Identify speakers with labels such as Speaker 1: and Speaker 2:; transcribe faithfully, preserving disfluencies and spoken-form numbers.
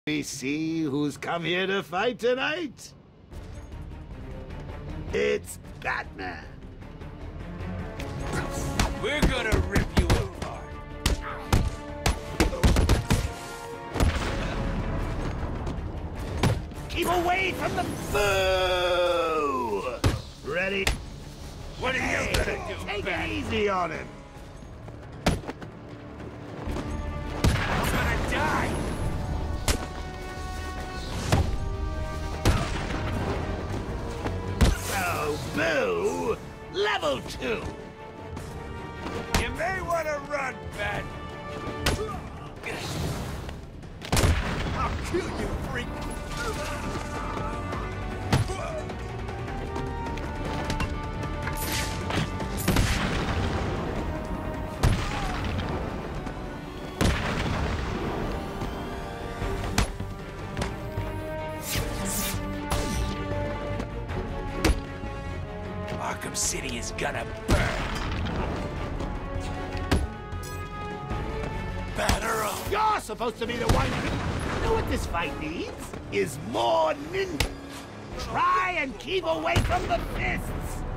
Speaker 1: We see who's come here to fight tonight. It's Batman.
Speaker 2: We're gonna rip you apart.
Speaker 1: Keep away from the boo! Ready?
Speaker 2: What are
Speaker 1: Hey,
Speaker 2: you gonna do,
Speaker 1: take
Speaker 2: Bat?
Speaker 1: it easy on him.
Speaker 2: I'm gonna die!
Speaker 1: So, boo! Level two!
Speaker 2: You may want to run, Bat.
Speaker 1: I'll kill you, freak!
Speaker 2: Arkham City is gonna burn. Batarang!
Speaker 1: You're supposed to be the one. You know what this fight needs? Is more ninja. Try and keep away from the fists.